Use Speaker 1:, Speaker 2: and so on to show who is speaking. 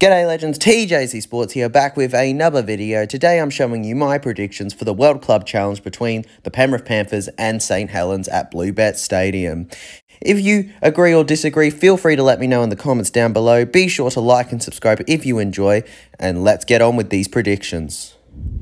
Speaker 1: G'day legends, TJC Sports here, back with another video. Today I'm showing you my predictions for the World Club Challenge between the Penrith Panthers and St Helens at Bluebet Stadium. If you agree or disagree, feel free to let me know in the comments down below. Be sure to like and subscribe if you enjoy, and let's get on with these predictions.